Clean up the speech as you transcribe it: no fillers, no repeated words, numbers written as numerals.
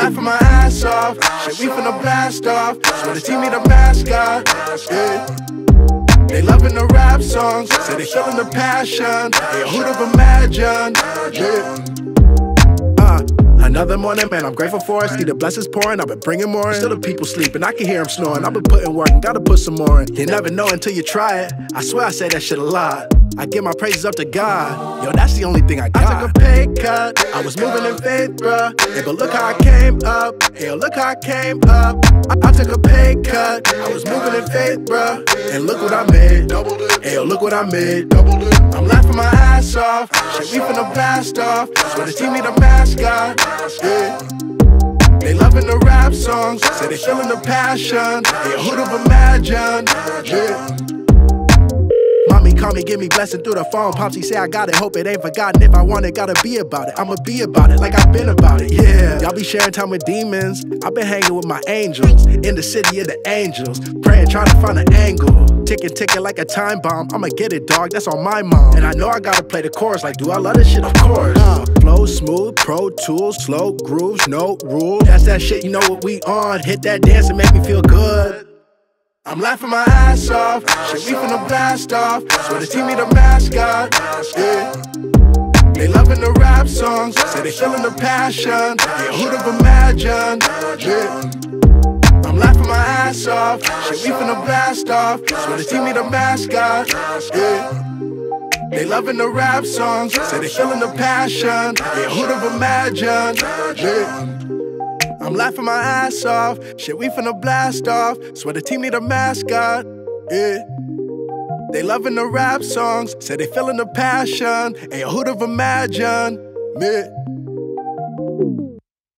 laughing my ass off. Shit, we finna blast off. Swear the team need a mascot. Yeah. They loving the rap songs, say they feeling the passion. Yeah, who'd have imagined? Yeah. Another morning, man, I'm grateful for it. See the blessings pouring, I've been bringing more in. Still the people sleeping, I can hear them snoring. I've been putting work and gotta put some more in. You never know until you try it. I swear I say that shit a lot. I give my praises up to God. Yo, that's the only thing I got. I took a pay cut, I was moving in faith, bruh. Yeah, but look how I came up. Yo, look how I came up. I took a pay cut, I was moving in faith, bruh. And look what I made. Doubled it. Yo, look what I made. Doubled it. I'm laughing my ass off. Shit, we finna blast off. Swear the team need a mascot. Yeah. They loving the rap songs, say they feeling the passion. Yeah, who'd have imagined? Yeah. Mommy call me, give me blessing through the phone. Popsy say I got it, hope it ain't forgotten. If I want it, gotta be about it. I'ma be about it, like I've been about it, yeah. Y'all be sharing time with demons, I've been hanging with my angels. In the city of the angels, praying, trying to find an angle. Ticking like a time bomb, I'ma get it, dog, that's on my mom. And I know I gotta play the chorus, like, do I love this shit? Of course. Flow smooth, Pro Tools, slow grooves, no rules. That's that shit, you know what we on. Hit that dance and make me feel good. I'm laughing my ass off. Shit, we finna blast off. Swear the team need a mascot. Yeah. They loving the rap songs, say they feeling the passion. Yeah, who'd have imagined? Yeah. I'm laughing my ass off. Shit, we finna blast off. Swear the team need a mascot. Yeah. They loving the rap songs, say they feeling the passion. Yeah, who'd have imagined? Yeah. I'm laughing my ass off. Shit, we finna blast off. Swear the team need a mascot. Yeah. They loving the rap songs, say they feeling the passion. Hey, who'd have imagined? Me.